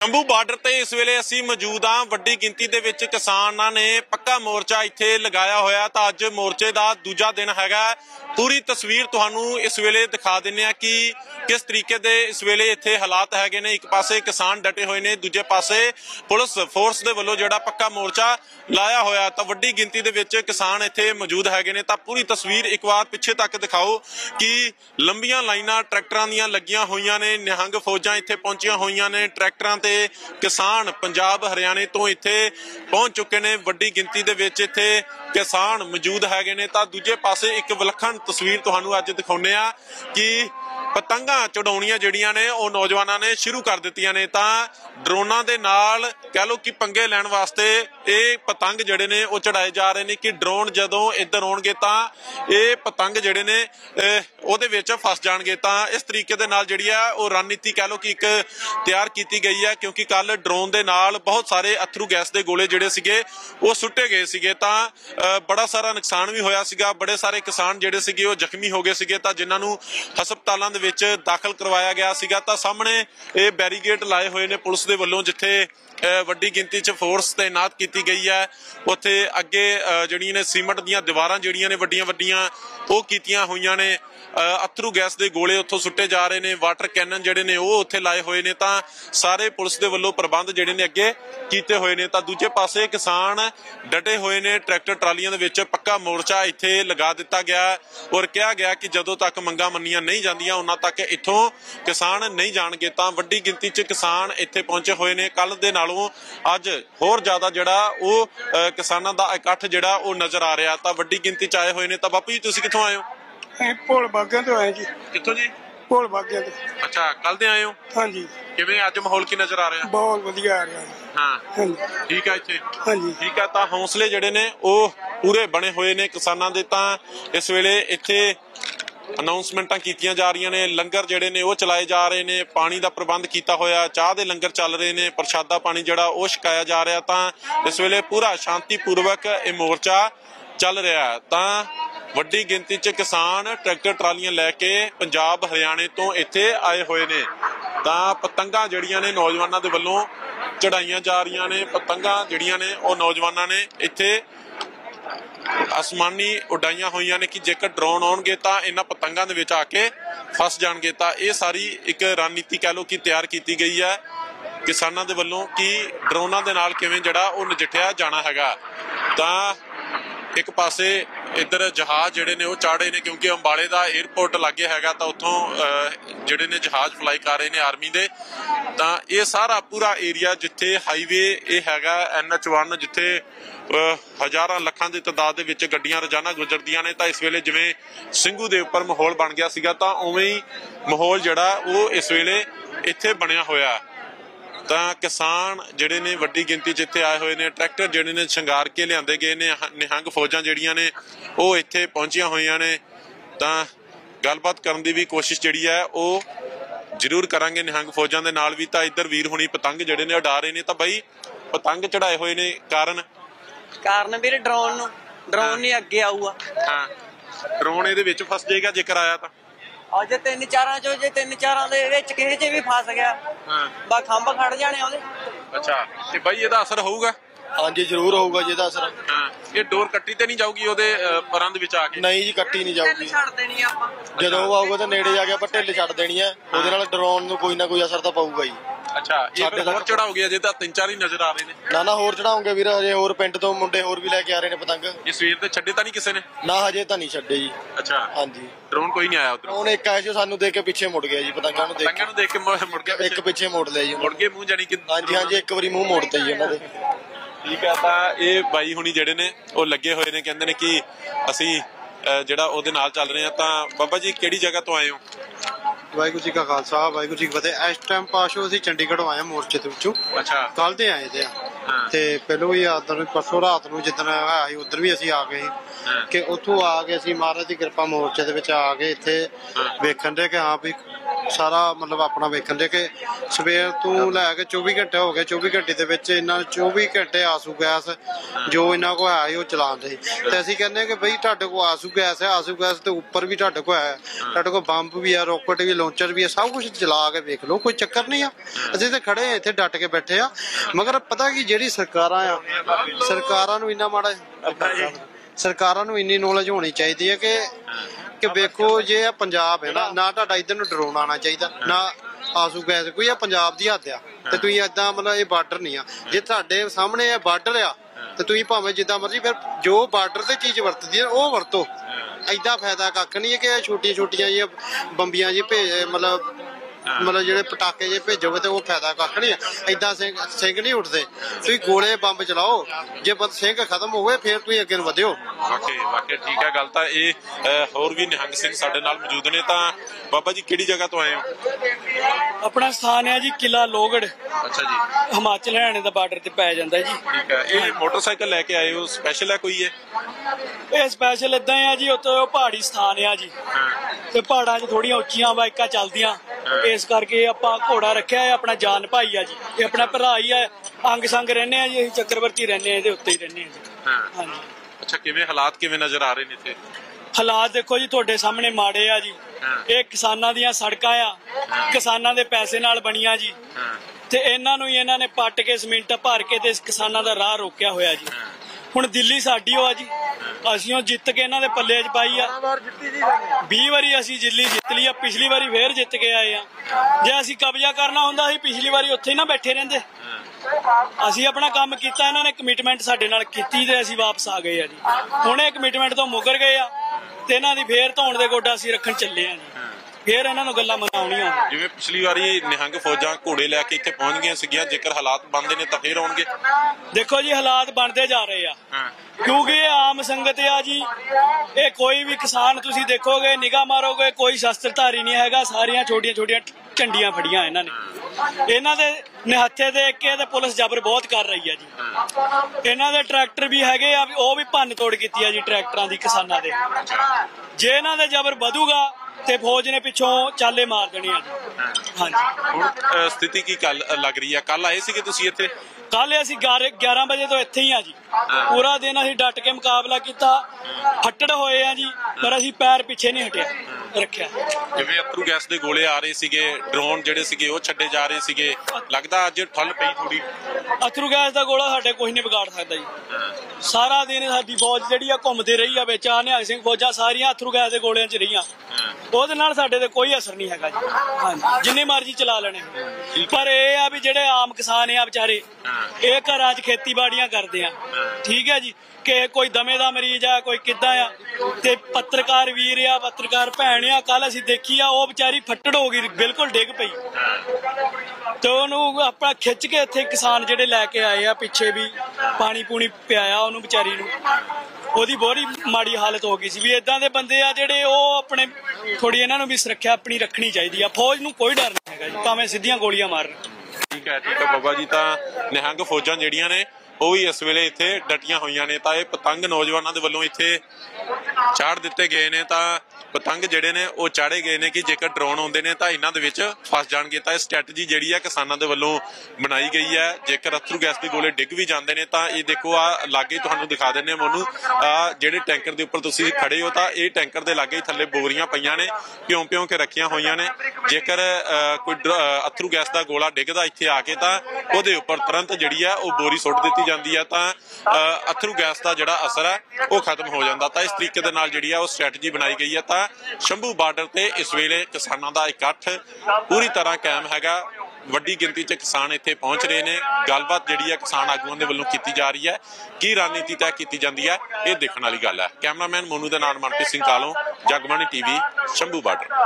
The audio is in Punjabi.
ਸ਼ੰਭੂ ਬਾਰਡਰ ਤੇ ਇਸ ਵੇਲੇ ਅਸੀਂ ਮੌਜੂਦ ਹਾਂ। ਵੱਡੀ ਗਿਣਤੀ ਦੇ ਵਿੱਚ ਕਿਸਾਨਾਂ ਨੇ ਪੱਕਾ ਮੋਰਚਾ ਇੱਥੇ ਲਗਾਇਆ ਹੋਇਆ ਤਾਂ ਅੱਜ ਮੋਰਚੇ ਦਾ ਦੂਜਾ ਦਿਨ ਹੈਗਾ। ਪੂਰੀ ਤਸਵੀਰ ਤੁਹਾਨੂੰ ਇਸ ਵੇਲੇ ਦਿਖਾ ਦਿੰਦੇ ਹਾਂ ਕਿ किस तरीके दे इस वेले इत्थे हालात हैगे ने। एक पासे किसान डटे हुए ने, दूजे पासे पुलिस फोर्स दे वल्लों जिहड़ा पक्का मोर्चा लाया होया तां वड्डी गिनती दे विच किसान इत्थे मौजूद हैगे ने। तां पूरी तस्वीर एक बार पिछे तक दिखाओ कि लंबियां लाइनां ट्रैक्टरां दीयां लगियां होईयां ने, निहंग फौजां इत्थे पहुंचियां होईयां ने, ट्रैक्टरां ते किसान पंजाब हरियाणे तो इत्थे पहुंच चुके ने। वड्डी गिनती दे विच इत्थे किसान मौजूद हैगे ने। तां दूजे पासे एक विलखण तस्वीर तुहानूं अज दिखाउने आ कि पतंगा चढ़ाउणियां जिहड़ियां ने ओह नौजवानां ने शुरू कर दित्तियां ने। तां ड्रोनां दे नाल कह लो कि पंगे लैण वास्ते ये पतंग जिहड़े ने ओह चढ़ाए जा रहे ने कि ड्रोन जदों इधर आउणगे तां ये पतंग जिहड़े ने ओहदे विच फस जाणगे। तां इस तरीके दे नाल जिहड़ी आ ओह रणनीति कह लो कि एक तैयार कीती गई है, क्योंकि कल ड्रोन दे नाल बहुत सारे अथरू गैस दे गोले जिहड़े सीगे ओह सुट्टे गए सीगे। तां बड़ा सारा नुकसान भी होया सीगा, बड़े सारे किसान जिहड़े सीगे ओह जख्मी हो गए सीगे। तां जिन्हां नूं हस्पतालां दे विच दाखल करवाया गया सीगा। तां सामने ये बैरीगेड लाए हुए ने पुलिस दे वल्लों, जिथे वड्डी गिनती च फोर्स तैनात की गई है। उत्थे अगे जिहड़ियां ने सीमेंट दीयां दीवारां जिहड़ियां ने वड्डियां वड्डियां ओह कीतियां होईयां ने। अथरू गैस दे गोले उत्थों सुट्टे जा रहे ने, वाटर कैनन जिहड़े ने ओह उत्थे लाए हुए ने। तां सारे पुलिस दे वल्लों प्रबंध जिहड़े ने अगे कीते हुए ने। तां दूजे पासे किसान डटे हुए ने, ट्रैक्टर ट्रालियां दे विच पक्का मोर्चा इत्थे लगा दिता गया और कहा गया कि जदों तक मंगां मन्नियां नहीं जांदियां उन्हां तक इत्थों किसान नहीं जाणगे। तां वड्डी गिनती च किसान इत्थे पहुंचे हुए ने। कल दे नालों अज होर ज्यादा जिहड़ा ओह किसानां दा इकट्ठ जिहड़ा ओह नजर आ रहा। तां वड्डी गिनती च आए हुए ने। तां बापू जी तुसीं कित्थों आए हो? ਭੋਲ ਬਾਗਿਆਂ ਤੋਂ ਆਏ ਜੀ। कित्थों जी? ਭੋਲ ਬਾਗਿਆਂ ਤੋਂ। अच्छा, कल दे आए हो? ਹਾਂਜੀ। किवें अज माहौल की नजर आ रहा? ਬਹੁਤ ਵਧੀਆ ਆ ਰਿਹਾ ਜੀ। हाँ ਹਾਂਜੀ। ठीक है इत्थे? ਹਾਂਜੀ। ठीक है। तां हौसले जिहड़े ने ओह पूरे बने हुए ने किसानां दे। तां इस वेले इत्थे अनाउंसमेंटां कीतियां जा रही ने, लंगर जिहड़े ने ओह चलाए जा रहे ने, पानी दा प्रबंध कीता होया, चाह दे लंगर चल रहे ने, प्रशादा पानी जिहड़ा ओह छकाया जा रहा। तां इस वेले पूरा शांतिपूर्वक ये मोर्चा चल रहा। तां ਵੱਡੀ ਗਿਣਤੀ 'ਚ ਕਿਸਾਨ ਟਰੈਕਟਰ ਟਰਾਲੀਆਂ ਲੈ ਕੇ ਪੰਜਾਬ ਹਰਿਆਣੇ ਤੋਂ ਇੱਥੇ ਆਏ ਹੋਏ ਨੇ। ਤਾਂ ਪਤੰਗਾਂ ਜਿਹੜੀਆਂ ਨੇ ਨੌਜਵਾਨਾਂ ਦੇ ਵੱਲੋਂ ਚੜਾਈਆਂ ਜਾ ਰਹੀਆਂ ਨੇ। ਪਤੰਗਾਂ ਜਿਹੜੀਆਂ ਨੇ ਉਹ ਨੌਜਵਾਨਾਂ ਨੇ ਇੱਥੇ ਆਸਮਾਨੀ ਉਡਾਈਆਂ ਹੋਈਆਂ ਨੇ ਕਿ ਜੇਕਰ ਡਰੋਨ ਆਉਣਗੇ ਤਾਂ ਇਹਨਾਂ ਪਤੰਗਾਂ ਦੇ ਵਿੱਚ ਆ ਕੇ ਫਸ ਜਾਣਗੇ। ਤਾਂ ਇਹ ਸਾਰੀ ਇੱਕ ਰਣਨੀਤੀ ਕਹਿ ਲਓ ਕਿ ਤਿਆਰ ਕੀਤੀ ਗਈ ਹੈ ਕਿਸਾਨਾਂ ਦੇ ਵੱਲੋਂ ਕਿ ਡਰੋਨਾਂ ਦੇ ਨਾਲ ਕਿਵੇਂ ਜਿਹੜਾ ਉਹ ਨਜਿੱਠਿਆ ਜਾਣਾ ਹੈਗਾ। ਤਾਂ एक पासे इधर जहाज जिहड़े ने वो चाड़े ने, क्योंकि अंबाले का एयरपोर्ट लागे हैगा। तो उत्थों जिहड़े ने जहाज फ्लाई कर रहे हैं आर्मी दे। तां ये सारा पूरा एरिया जिथे हाईवे ये हैगा NH1, जिथे हज़ारां लखां दी तादाद दे विच गड्डियां रोजाना गुजरदियां ने। तां इस वेले जिवें ਸਿੰਘੂ दे उपर माहौल बन गया सीगा तां उवें ही माहौल जिहड़ा वो इस वेले इत्थे बनिया होया। ਤਾਂ किसान ਜਿਹੜੇ ਨੇ ਵੱਡੀ ਗਿਣਤੀ 'ਚ ਇੱਥੇ ਆਏ ਹੋਏ ਨੇ। ਟਰੈਕਟਰ ਜਿਹੜੇ ਨੇ ਸ਼ਿੰਗਾਰ ਕੇ ਲਿਆਂਦੇ ਗਏ ਨੇ, ਨਿਹੰਗ ਫੌਜਾਂ ਜਿਹੜੀਆਂ ਨੇ ਉਹ ਇੱਥੇ ਪਹੁੰਚੀਆਂ ਹੋਈਆਂ ਨੇ। ਤਾਂ ਗੱਲਬਾਤ ਕਰਨ ਦੀ ਵੀ ਕੋਸ਼ਿਸ਼ ਜਿਹੜੀ ਹੈ ਉਹ ਜ਼ਰੂਰ ਕਰਾਂਗੇ ਨਿਹੰਗ ਫੌਜਾਂ ਦੇ ਨਾਲ ਵੀ। ਤਾਂ ਇੱਧਰ ਵੀਰ ਹੁਣੀ ਪਤੰਗ ਜਿਹੜੇ ਨੇ ਉਡਾ ਰਹੇ ਨੇ। ਤਾਂ ਬਾਈ ਪਤੰਗ ਚੜਾਏ ਹੋਏ ਨੇ, ਕਾਰਨ ਵੀਰੇ ਡਰੋਨ ਨਹੀਂ ਅੱਗੇ ਆਊਗਾ। ਹਾਂ, ਡਰੋਨ ਇਹਦੇ ਵਿੱਚ ਫਸ ਜਾਏਗਾ ਜੇਕਰ ਆਇਆ ਤਾਂ। ਅੱਜ ਤਿੰਨ ਚਾਰਾਂ ਦੇ ਵਿੱਚ ਕਿਸੇ 'ਚ ਵੀ ਫਸ ਗਿਆ ਬਾ ਖੰਭ ਖੜ ਜਾਣੇ ਉਹਦੇ। ਅੱਛਾ, ਤੇ ਬਾਈ ਇਹਦਾ ਅਸਰ ਹੋਊਗਾ? ਹਾਂਜੀ ਜ਼ਰੂਰ ਹੋਊਗਾ ਜੀ ਇਹਦਾ ਅਸਰ। ਹਾਂ, ਇਹ ਡੋਰ ਕੱਟੀ ਤੇ ਨਹੀਂ ਜਾਊਗੀ ਉਹਦੇ ਪਰਾਂ ਦੇ ਵਿੱਚ ਆ ਕੇ? ਨਹੀਂ ਜੀ, ਕੱਟੀ ਨਹੀਂ ਜਾਊਗੀ। ਛੱਡ ਦੇਣੀ ਆਪਾਂ ਜਦੋਂ ਉਹ ਆਊਗਾ ਤਾਂ ਨੇੜੇ ਜਾ ਕੇ ਆਪਾਂ ਢਿੱਲ ਛੱਡ ਦੇਣੀ ਹੈ। ਉਹਦੇ ਨਾਲ ਡਰੋਨ ਨੂੰ ਕੋਈ ਨਾ ਕੋਈ ਅਸਰ ਤਾਂ ਪਊਗਾ ਜੀ। ਅੱਛਾ, ਇਹ ਫਿਰ ਹੋਰ ਚੜਾਓਗੇ? ਅਜੇ ਤਾਂ ਤਿੰਨ ਚਾਰ ਹੀ ਨਜ਼ਰ ਆ ਰਹੇ ਨੇ। ਨਾ ਹੋਰ ਚੜਾਉਂਗੇ ਵੀਰ, ਹਜੇ ਹੋਰ ਪਿੰਡ ਤੋਂ ਮੁੰਡੇ ਹੋਰ ਵੀ ਲੈ ਕੇ ਆ ਰਹੇ ਨੇ ਪਤੰਗ। ਇਹ ਸਵੇਰ ਤੇ ਛੱਡੇ ਤਾਂ ਨਹੀਂ ਕਿਸੇ ਨੇ? ਨਾ ਹਜੇ ਤਾਂ ਨਹੀਂ ਛੱਡੇ ਜੀ। ਅੱਛਾ, ਹਾਂਜੀ। ਡਰੋਨ ਕੋਈ ਨਹੀਂ ਆਇਆ ਉਧਰ? ਡਰੋਨ ਇੱਕ ਆਇਆ ਸੀ, ਸਾਨੂੰ ਦੇਖ ਕੇ ਪਿੱਛੇ ਮੁੜ ਗਿਆ ਜੀ। ਪਤੰਗਾਂ ਨੂੰ ਦੇਖ ਕੇ ਮੁੜ ਗਿਆ? ਇੱਕ ਪਿੱਛੇ ਮੋੜ ਲਿਆ ਜੀ, ਮੁੜ ਕੇ ਮੂੰਹ ਜਾਨੀ ਕਿ? ਹਾਂਜੀ, ਇੱਕ ਵਾਰੀ ਮੂੰਹ ਮੋੜਤਾ ਜੀ ਉਹਨਾਂ ਦੇ। ਠੀਕ ਹੈ। ਤਾਂ ਇਹ ਬਾਈ ਹੁਣੀ ਜਿਹੜੇ ਨੇ ਉਹ ਲੱਗੇ ਹੋਏ ਨੇ, ਕਹਿੰਦੇ ਨੇ ਕਿ ਅਸੀਂ ਜਿਹੜਾ ਉਹਦੇ ਨਾਲ ਚੱਲ ਰਹੇ ਹਾਂ। ਤਾਂ ਬਾਬਾ ਜੀ ਕਿਹੜੀ ਜਗ੍ਹਾ ਤੋਂ ਆਏ ਹੋ? ਵਾਹਿਗੁਰੂ ਜੀ ਕਾ ਖਾਲਸਾ ਵਾਹਿਗੁਰੂ ਜੀ ਕੀ ਫਤਿਹ। ਇਸ ਟਾਈਮ ਪਾਸ਼ੋ ਅਸੀਂ ਚੰਡੀਗੜ੍ਹੋਂ ਆਏ ਮੋਰਚੇ ਦੇ ਵਿੱਚੋਂ। ਅੱਛਾ, ਕੱਲ ਦੇ ਆਏ ਤੇ ਤੇ ਪਹਿਲੋਂ ਵੀ ਪਰਸੋਂ ਰਾਤ ਨੂੰ ਜਿੱਦਣ ਆਇਆ ਸੀ ਉਧਰ ਵੀ ਅਸੀਂ ਆ ਗਏ ਕਿ ਉੱਥੋਂ ਆ ਕੇ ਅਸੀਂ ਮਹਾਰਾਜ ਦੀ ਕਿਰਪਾ ਮੋਰਚੇ ਦੇ ਵਿੱਚ ਆ ਕੇ ਇੱਥੇ ਵੇਖਣ ਦੇ ਕਿ ਹਾਂ ਵੀ ਸਾਰਾ ਮਤਲਬ ਆਪਣਾ ਵੇਖਣ ਦੇ ਕਿ ਸਵੇਰ ਤੋਂ ਲੈ ਕੇ 24 ਘੰਟੇ ਹੋ ਗਏ। 24 ਘੰਟੇ ਦੇ ਵਿੱਚ ਇਹਨਾਂ 24 ਘੰਟੇ ਆਸੂ ਗੈਸ ਜੋ ਇਹਨਾਂ ਕੋਲ ਹੈ ਉਹ ਚਲਾਉਂਦੇ। ਤੇ ਅਸੀਂ ਕਹਿੰਦੇ ਕਿ ਬਈ ਤੁਹਾਡੇ ਕੋਲ ਆਸੂ ਗੈਸ ਹੈ, ਆਸੂ ਗੈਸ ਦੇ ਉੱਪਰ ਵੀ ਤੁਹਾਡੇ ਕੋਲ ਹੈ, ਤੁਹਾਡੇ ਕੋਲ ਬੰਬ ਵੀ ਆ, ਰੋਕਟ ਵੀ, ਲਾਂਚਰ ਵੀ ਆ, ਸਭ ਕੁਝ ਚਲਾ ਕੇ ਵੇਖ ਲਓ, ਕੋਈ ਚੱਕਰ ਨਹੀਂ ਆ। ਅਸੀਂ ਤੇ ਖੜੇ ਇੱਥੇ ਡਟ ਕੇ ਬੈਠੇ ਆ। ਮਗਰ ਪਤਾ ਕੀ ਜਿਹੜੀ ਸਰਕਾਰਾਂ ਆ, ਸਰਕਾਰਾਂ ਨੂੰ ਇੰਨਾ ਮਾੜਾ, ਸਰਕਾਰਾਂ ਨੂੰ ਇੰਨੀ ਨੌਲੇਜ ਹੋਣੀ ਚਾਹੀਦੀ ਹੈ ਕਿ ਵੇਖੋ ਜੇ ਇਹ ਪੰਜਾਬ ਹੈ ਨਾ ਤੁਹਾਡਾ ਇੱਧਰ ਨੂੰ ਡਰੋਨ ਆਉਣਾ ਚਾਹੀਦਾ, ਨਾ ਆਸੂ ਗੈਸ। ਕੋਈ ਆ ਪੰਜਾਬ ਦੀ ਹੱਦ ਆ ਤੇ ਤੁਸੀਂ ਏਦਾਂ ਮਤਲਬ ਇਹ ਬਾਰਡਰ ਨਹੀਂ ਆ। ਜੇ ਤੁਹਾਡੇ ਸਾਹਮਣੇ ਇਹ ਬਾਰਡਰ ਆ ਤੇ ਤੁਸੀਂ ਭਾਵੇਂ ਜਿੱਦਾਂ ਮਰਜ਼ੀ ਫਿਰ ਜੋ ਬਾਰਡਰ ਤੇ ਚੀਜ਼ ਵਰਤਦੀ ਹੈ ਉਹ ਵਰਤੋ। ਏਦਾਂ ਫਾਇਦਾ ਕੱਖ ਨਹੀਂ ਹੈ ਕਿ ਛੋਟੀਆਂ ਛੋਟੀਆਂ ਜਿਹੀਆਂ ਬੰਬੀਆਂ ਜੀ ਭੇਜ ਮਤਲਬ ਜਿਹੜੇ ਪਟਾਕੇ ਜੇ ਭੇਜੋਗੇ ਤੇ ਉਹ ਫਾਇਦਾ ਕੱਖ ਨਹੀਂ। ਏਦਾਂ ਸਿੰਘ ਨਹੀਂ ਉੱਠਦੇ। ਤੁਸੀਂ ਗੋਲੇ ਬੰਬ ਚਲਾਓ, ਜੇ ਸਿੰਘ ਖਤਮ ਹੋਵੇ ਫਿਰ ਤੁਸੀਂ ਅੱਗੇ ਨੂੰ ਵਧਿਓ। ਵਾਕਈ ਠੀਕ ਹੈ ਗੱਲ। ਤਾਂ ਇਹ ਹੋਰ ਵੀ ਨਿਹੰਗ ਸਿੰਘ ਸਾਡੇ ਨਾਲ ਮੌਜੂਦ ਨੇ। ਤਾਂ ਬਾਬਾ ਜੀ ਕਿਹੜੀ ਜਗ੍ਹਾ ਤੋਂ ਆਏ ਹੋ? ਆਪਣਾ ਸਥਾਨ ਹੈ ਜੀ ਕਿਲਾ ਲੋਹਗੜ੍ਹ। ਅੱਛਾ ਜੀ। ਹਿਮਾਚਲ ਹਰਿਆਣੇ ਦਾ ਬਾਰਡਰ ਤੇ ਪੈ ਜਾਂਦਾ ਜੀ। ਠੀਕ ਹੈ। ਇਹ ਮੋਟਰਸਾਈਕਲ ਲੈ ਕੇ ਆਏ ਹੋ, ਸਪੈਸ਼ਲ ਹੈ ਕੋਈ? ਇਹ ਸਪੈਸ਼ਲ ਇਦਾਂ ਆ ਜੀ, ਉੱਥੇ ਪਹਾੜੀ ਸਥਾਨ ਆ ਜੀ ਤੇ ਪਹਾੜਾਂ 'ਚ ਥੋੜੀਆਂ ਉੱਚੀਆਂ ਬਾਈਕਾਂ ਚੱਲਦੀਆਂ, ਇਸ ਕਰਕੇ ਆਪਾਂ ਘੋੜਾ ਰੱਖਿਆ ਹੈ। ਆਪਣਾ ਜਾਨ ਭਾਈ ਆ ਜੀ, ਇਹ ਆਪਣਾ ਭਰਾ ਹੀ ਆ, ਅੰਗ ਸੰਗ ਰਹਿੰਦੇ ਆ ਜੀ। ਅਸੀਂ ਚੱਕਰਵਰਤੀ ਰਹਿੰਦੇ ਆ, ਇਹਦੇ ਉੱਤੇ ਹੀ ਰਹਿੰਦੇ ਆ ਜੀ। ਹਾਂਜੀ। ਅੱਛਾ, ਕਿਵੇਂ ਹਾਲਾਤ ਕਿਵੇਂ ਨਜ਼ਰ ਆ ਰਹੇ ਨੇ ਇੱਥੇ? ਹਾਲਾਤ ਦੇਖੋ ਜੀ ਤੁਹਾਡੇ ਸਾਹਮਣੇ ਮਾੜੇ ਆ ਜੀ। ਇਹ ਕਿਸਾਨਾਂ ਦੀਆਂ ਸੜਕਾਂ ਆ, ਕਿਸਾਨਾਂ ਦੇ ਪੈਸੇ ਨਾਲ ਬਣੀਆਂ ਜੀ, ਤੇ ਇਹਨਾਂ ਨੂੰ ਹੀ ਇਹਨਾਂ ਨੇ ਪੱਟ ਕੇ ਸੀਮਿੰਟ ਭਰ ਕੇ ਤੇ ਕਿਸਾਨਾਂ ਦਾ ਰਾਹ ਰੋਕਿਆ ਹੋਇਆ ਜੀ। ਹੁਣ ਦਿੱਲੀ ਸਾਡੀ ਹੋ ਆ ਜੀ, ਅਸੀਂ ਉਹ ਜਿੱਤ ਕੇ ਇਹਨਾਂ ਦੇ ਪੱਲੇ 'ਚ ਪਾਈ ਆ। 20 ਵਾਰੀ ਅਸੀਂ ਦਿੱਲੀ ਜਿੱਤ ਲਈ ਆ, ਪਿਛਲੀ ਵਾਰੀ ਫੇਰ ਜਿੱਤ ਕੇ ਆਏ ਆ। ਜੇ ਅਸੀਂ ਕਬਜ਼ਾ ਕਰਨਾ ਹੁੰਦਾ ਸੀ ਪਿਛਲੀ ਵਾਰੀ ਉੱਥੇ ਹੀ ਨਾ ਬੈਠੇ ਰਹਿੰਦੇ। ਅਸੀਂ ਆਪਣਾ ਕੰਮ ਕੀਤਾ, ਇਹਨਾਂ ਨੇ ਕਮਿਟਮੈਂਟ ਸਾਡੇ ਨਾਲ ਕੀਤੀ ਤੇ ਅਸੀਂ ਵਾਪਸ ਆ ਗਏ ਆ ਜੀ। ਹੁਣ ਇਹ ਕਮਿਟਮੈਂਟ ਤੋਂ ਮੁੱਕਰ ਗਏ ਆ ਤੇ ਇਹਨਾਂ ਦੀ ਫੇਰ ਧੌਣ ਦੇ ਗੋਡਾ ਅਸੀਂ ਰੱਖਣ ਚੱਲੇ ਆ ਜੀ। ਫੇਰ ਇਹਨਾਂ ਨੂੰ ਗੱਲਾਂ ਮਨਾਉਣੀਆਂ। ਜਿਵੇਂ ਪਿਛਲੀ ਵਾਰੀ ਨਿਹੰਗ ਫੌਜਾਂ ਘੋੜੇ ਲੈ ਕੇ ਇੱਥੇ ਪਹੁੰਚ ਗਈਆਂ ਸੀਗੀਆਂ, ਜੇਕਰ ਹਾਲਾਤ ਬਣਦੇ ਨੇ ਤਾਂ ਫੇਰ ਆਉਣਗੇ? ਦੇਖੋ ਜੀ ਹਾਲਾਤ ਬਣਦੇ ਜਾ ਰਹੇ ਆ, ਕਿਉਂਕਿ ਇਹ ਆਮ ਸੰਗਤ ਆ ਜੀ। ਇਹ ਕੋਈ ਵੀ ਕਿਸਾਨ ਤੁਸੀਂ ਦੇਖੋਗੇ, ਨਿਗਾਹ ਮਾਰੋਗੇ, ਕੋਈ ਸ਼ਸਤਰਧਾਰੀ ਨਹੀਂ ਹੈਗਾ। ਸਾਰੀਆਂ ਛੋਟੀਆਂ ਛੋਟੀਆਂ ਝੰਡੀਆਂ ਫੜੀਆਂ ਇਹਨਾਂ ਨੇ। ਇਹਨਾਂ ਦੇ ਨਿਹੱਥੇ ਦੇਖ ਕੇ ਤੇ ਪੁਲਿਸ ਜ਼ਬਰ ਬਹੁਤ ਕਰ ਰਹੀ ਆ ਜੀ। ਇਹਨਾਂ ਦੇ ਟਰੈਕਟਰ ਵੀ ਹੈਗੇ ਆ, ਉਹ ਵੀ ਭੰਨ ਤੋੜ ਕੀਤੀ ਆ ਜੀ ਟਰੈਕਟਰਾਂ ਦੀ ਕਿਸਾਨਾਂ ਦੇ। ਜੇ ਇਹਨਾਂ ਦੇ ਜ਼ਬਰ ਵਧੂਗਾ ਤੇ ਫੌਜ ਨੇ ਪਿੱਛੋਂ ਚਾਲੇ ਮਾਰ ਦੇਣੇ ਆ ਜੀ। ਹਾਂਜੀ। ਹੁਣ ਸਥਿਤੀ ਕੀ ਲੱਗ ਰਹੀ ਹੈ? ਕੱਲ ਆਏ ਸੀਗੇ ਤੁਸੀਂ ਇੱਥੇ? ਕੱਲ ਅਸੀਂ 11 ਵਜੇ ਤੋਂ ਇੱਥੇ ਹੀ ਆ ਜੀ। ਪੂਰਾ ਦਿਨ ਅਸੀਂ ਡਟ ਕੇ ਮੁਕਾਬਲਾ ਕੀਤਾ। ਫੱਟੜ ਹੋਏ ਆ ਜੀ, ਪਰ ਅਸੀਂ ਪੈਰ ਪਿੱਛੇ ਨਹੀਂ ਰੱਖਿਆ। ਜਿਵੇਂ ਅਥਰੂ ਗੈਸ ਦੇ ਗੋਲੇ ਆ ਰਹੇ ਸੀਗੇ, ਡਰੋਨ ਜਿਹੜੇ ਸੀਗੇ ਉਹ ਛੱਡੇ ਜਾ ਰਹੇ ਸੀਗੇ, ਲੱਗਦਾ ਅੱਜ ਠੱਲ ਪਈ ਥੋੜੀ? ਅਥਰੂ ਗੈਸ ਦਾ ਗੋਲਾ ਸਾਡੇ ਕੁਝ ਨਹੀਂ ਵਿਗਾੜ ਸਕਦਾ ਜੀ। ਸਾਰਾ ਦਿਨ ਸਾਡੀ ਫੌਜ ਜਿਹੜੀ ਆ ਘੁੰਮਦੀ ਰਹੀ ਆ ਵਿੱਚ, ਆ ਨਿਹੰਗ ਸਿੰਘ ਫੌਜਾਂ ਸਾਰੀਆਂ ਅਥਰੂ ਗੈਸ ਦੇ ਗੋਲਿਆਂ 'ਚ ਰਹੀਆਂ। ਉਹਦੇ ਨਾਲ ਸਾਡੇ ਤੇ ਕੋਈ ਅਸਰ ਨਹੀਂ ਹੈਗਾ ਜੀ। ਹਾਂਜੀ, ਜਿੰਨੀ ਮਰਜ਼ੀ ਚਲਾ ਲੈਣੇ। ਪਰ ਇਹ ਆ ਵੀ ਜਿਹੜੇ ਆਮ ਕਿਸਾਨ ਆ ਵਿਚਾਰੇ, ਇਹ ਘਰਾਂ 'ਚ ਖੇਤੀਬਾੜੀਆਂ ਕਰਦੇ ਆ, ਠੀਕ ਹੈ ਜੀ। ਕਿ ਕੋਈ ਦਮੇ ਦਾ ਮਰੀਜ਼ ਆ, ਕੋਈ ਕਿੱਦਾਂ ਆ, ਤੇ ਪੱਤਰਕਾਰ ਵੀਰ ਆ, ਪੱਤਰਕਾਰ ਭੈਣ ਆ, ਕੱਲ ਅਸੀਂ ਦੇਖੀ ਆ, ਉਹ ਵਿਚਾਰੀ ਫੱਟੜ ਹੋ ਗਈ, ਬਿਲਕੁਲ ਡਿੱਗ ਪਈ। ਤੇ ਉਹਨੂੰ ਆਪਣਾ ਖਿੱਚ ਕੇ ਇੱਥੇ ਕਿਸਾਨ ਜਿਹੜੇ ਲੈ ਕੇ ਆਏ ਆ, ਪਿੱਛੇ ਵੀ ਪਾਣੀ ਪੂਣੀ ਪਿਆਇਆ ਉਹਨੂੰ ਵਿਚਾਰੀ ਨੂੰ। ਉਹਦੀ ਬਹੁਤ ਮਾੜੀ ਹਾਲਤ ਹੋ ਗਈ ਸੀ। ਵੀ ਇਦਾਂ ਦੇ ਬੰਦੇ ਆ ਜਿਹੜੇ ਉਹ ਆਪਣੇ ਥੋੜੀ ਇਹਨਾਂ ਨੂੰ ਵੀ ਸੁਰੱਖਿਆ ਆਪਣੀ ਰੱਖਣੀ ਚਾਹੀਦੀ ਆ। ਫੌਜ ਨੂੰ ਕੋਈ ਡਰ ਨਹੀਂ ਹੈਗਾ ਜੀ, ਭਾਵੇਂ ਸਿੱਧੀਆਂ ਗੋਲੀਆਂ ਮਾਰਨ। ਠੀਕ ਹੈ ਬਾਬਾ ਜੀ। ਤਾਂ ਨਿਹੰਗ ਫੌਜਾਂ ਜਿਹੜੀਆਂ ਨੇ ਉਹ ਵੀ ਇਸ ਵੇਲੇ ਇੱਥੇ ਡਟੀਆਂ ਹੋਈਆਂ ਨੇ। ਤਾਂ ਇਹ ਪਤੰਗ ਨੌਜਵਾਨਾਂ ਦੇ ਵੱਲੋਂ ਇੱਥੇ ਚਾੜ ਦਿੱਤੇ ਗਏ ਨੇ। ਤਾਂ ਪਤੰਗ ਜਿਹੜੇ ਨੇ ਉਹ ਚਾੜੇ ਗਏ ਨੇ ਕਿ ਜੇਕਰ ਡਰੋਨ ਆਉਂਦੇ ਨੇ ਤਾਂ ਇਹਨਾਂ ਦੇ ਵਿੱਚ ਫਸ ਜਾਣਗੇ। ਤਾਂ ਇਹ ਸਟ੍ਰੈਟਜੀ ਜਿਹੜੀ ਆ ਕਿਸਾਨਾਂ ਦੇ ਵੱਲੋਂ ਬਣਾਈ ਗਈ ਹੈ। ਜੇਕਰ ਅਥਰੂ ਗੈਸ ਦੇ ਗੋਲੇ ਡਿੱਗ ਵੀ ਜਾਂਦੇ ਨੇ ਤਾਂ ਇਹ ਦੇਖੋ ਆ ਲਾਗੇ ਤੁਹਾਨੂੰ ਦਿਖਾ ਦਿੰਦੇ ਆ ਮੈਨੂੰ, ਜਿਹੜੇ ਟੈਂਕਰ ਦੇ ਉੱਪਰ ਤੁਸੀਂ ਖੜੇ ਹੋ ਤਾਂ ਇਹ ਟੈਂਕਰ ਦੇ ਲਾਗੇ ਥੱਲੇ ਬੋਰੀਆਂ ਪਈਆਂ ਨੇ, ਪਿਉਂ ਕੇ ਰੱਖੀਆਂ ਹੋਈਆਂ ਨੇ। ਜੇਕਰ ਕੋਈ ਅਥਰੂ ਗੈਸ ਦਾ ਗੋਲਾ ਡਿੱਗਦਾ ਇੱਥੇ ਆ ਕੇ ਤਾਂ ਉਹਦੇ ਉੱਪਰ ਤੁਰੰਤ ਜਿਹੜੀ ਆ ਉਹ ਬੋਰੀ ਸੁੱਟ ਦਿੱਤੀ ਜਾਂਦੀ ਆ, ਤਾਂ ਅਥਰੂ ਗੈਸ ਦਾ ਜਿਹੜਾ ਅਸਰ ਹੈ ਉਹ ਖਤਮ ਹੋ ਜਾਂਦਾ। ਤਾਂ ਇਸ ਤਰੀਕੇ ਦੇ ਨਾਲ ਜਿਹੜੀ ਆ ਉਹ ਸਟ੍ਰੈਟਜੀ ਬਣਾਈ ਗਈ ਹੈ। ਤਾਂ ਸ਼ੰਭੂ ਬਾਰਡਰ ਤੇ ਇਸ ਵੇਲੇ ਕਿਸਾਨਾਂ ਦਾ ਇਕੱਠ ਪੂਰੀ ਤਰ੍ਹਾਂ ਕਾਇਮ ਹੈਗਾ। ਵੱਡੀ ਗਿਣਤੀ 'ਚ ਕਿਸਾਨ ਇੱਥੇ ਪਹੁੰਚ ਰਹੇ ਨੇ। ਗੱਲਬਾਤ ਜਿਹੜੀ ਹੈ ਕਿਸਾਨ ਆਗੂਆਂ ਦੇ ਵੱਲੋਂ ਕੀਤੀ ਜਾ ਰਹੀ ਹੈ। ਕੀ ਰਣਨੀਤੀ ਤੈਅ ਕੀਤੀ ਜਾਂਦੀ ਹੈ ਇਹ ਦੇਖਣ ਵਾਲੀ ਗੱਲ ਹੈ। ਕੈਮਰਾਮੈਨ ਮੋਨੂ ਦੇ ਨਾਲ ਮਨਪ੍ਰੀਤ ਸਿੰਘ ਕਾਲੋਂ, ਜਗਬਾਣੀ ਟੀਵੀ, ਸ਼ੰਭੂ ਬਾਰਡਰ।